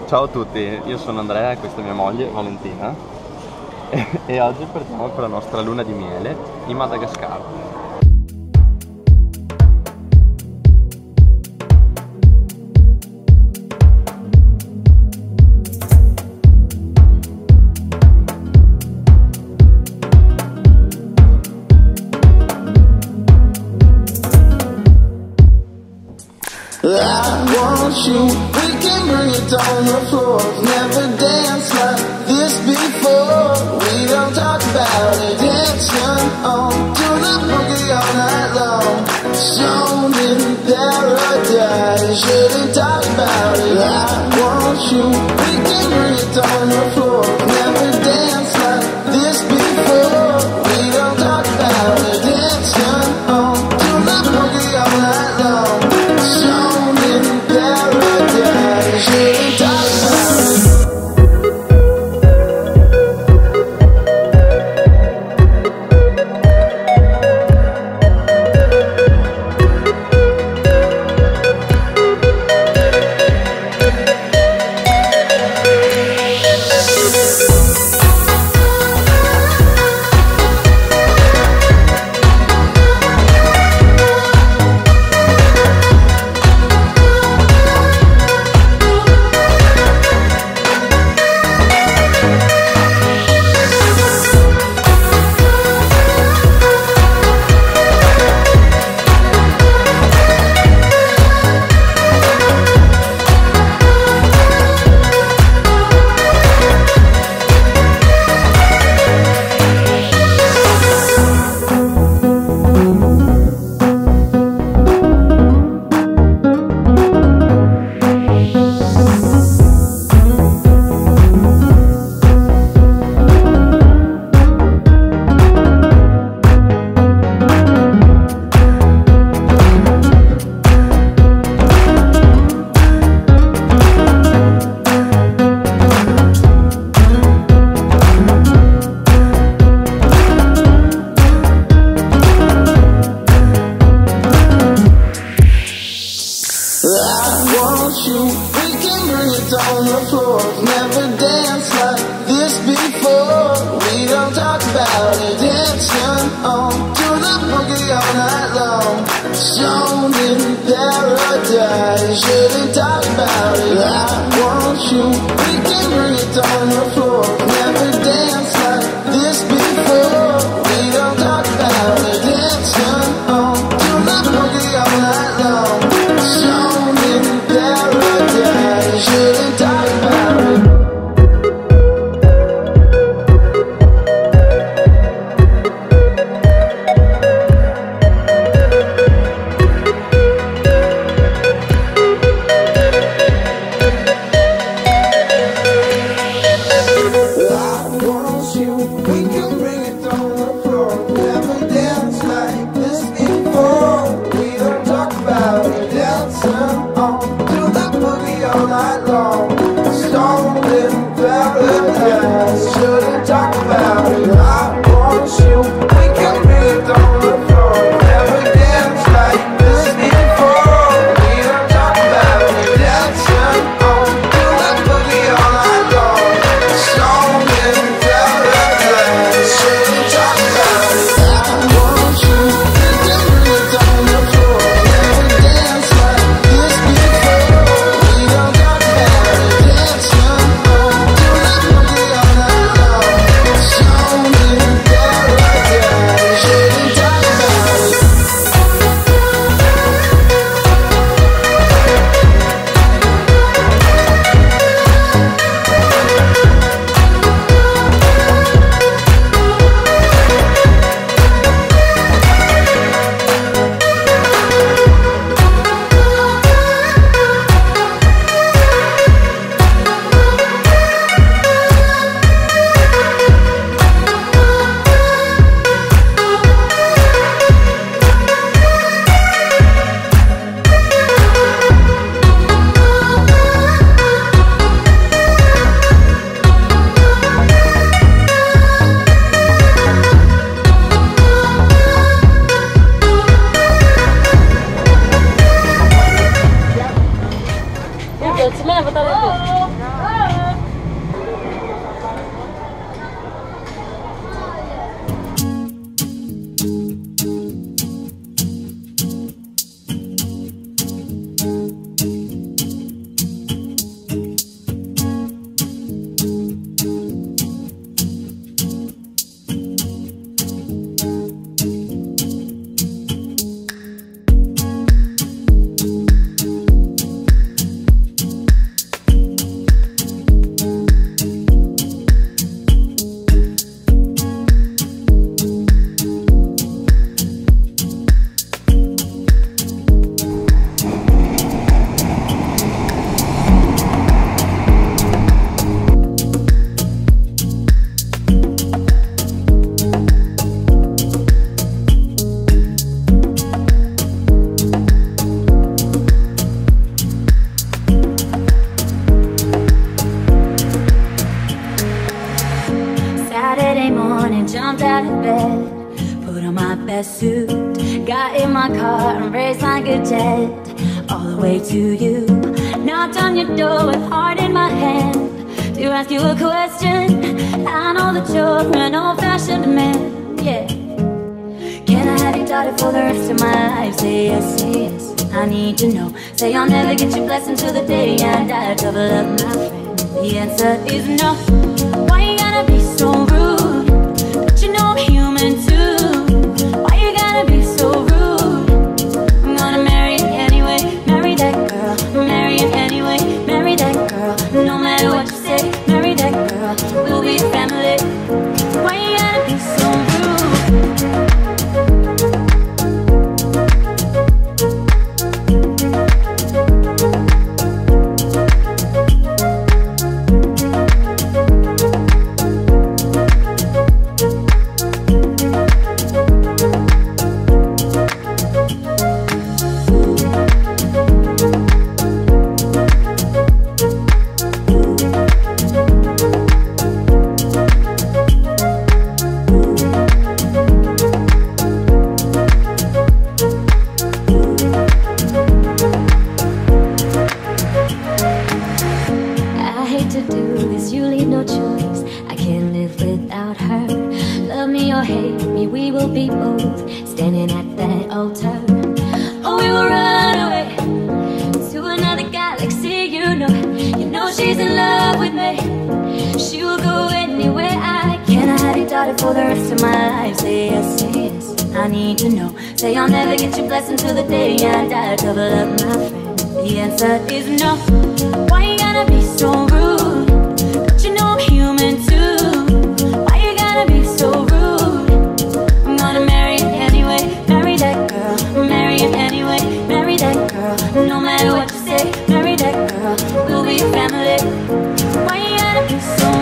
Ciao a tutti, io sono Andrea e questa è mia moglie Valentina e oggi partiamo per la nostra luna di miele in Madagascar. I want you, we can bring it on the floor. Never danced like this before. We don't talk about it, dancing on to the boogie all night long. Shown in paradise, shouldn't talk about it. I want you, we can bring it on the floor. Never danced like this before. We don't talk about it, dancing on to the boogie all night long. Shown in paradise, shouldn't talk about it. We can bring it on the floor. Never danced like this before. We don't talk about it, dancing on to the boogie all night long. Shown in paradise, shouldn't talk about it. I want you, we can bring it on the floor. Never danced like this before. We don't talk about it, dancing on to the boogie all night long. Shown in paradise, shouldn't talk about it. I want you, we can bring it on the floor. Never danced like this before. We don't talk about it, dancing on to the boogie all night long. Stoned in paradise, shouldn't talk about it. I want you, we can bring it on the floor. Never danced like this before. We don't talk about it, dancing on to the boogie all night long. Stoned in paradise, shouldn't talk about it. I want you, we can bring it on the floor. Never danced like this before. We don't talk about it, dancing on Jumped out of bed, put on my best suit, got in my car and raced like a jet all the way to you. Knocked on your door with heart in my hand to ask you a question. I know that you're an old-fashioned man, yeah. Can I have your daughter for the rest of my life? Say yes, say yes, I need to know. Say I'll never get your blessing till the day I die. Double up, my friend, the answer is no. Why you gotta be so rude? But you know I'm human too. Why you gotta be so rude? I'm gonna marry you anyway. Marry that girl, marry you anyway. Marry that girl, no matter what you say. Marry that girl, we'll be family. Why you gotta be so rude? Standing at that altar, oh, we will run away to another galaxy. You know she's in love with me. She will go anywhere I can. I have your daughter for the rest of my life. Say yes, I need to know. Say I'll never get your blessing till the day I die. Double up, my friend, the answer is no. Why you gotta be so rude? But you know I'm human too. Why you gotta be so rude? I'm gonna marry you anyway. Marry that girl, marry you anyway. Marry that girl, no matter what you say. Marry that girl, we'll be family. Why you gotta be so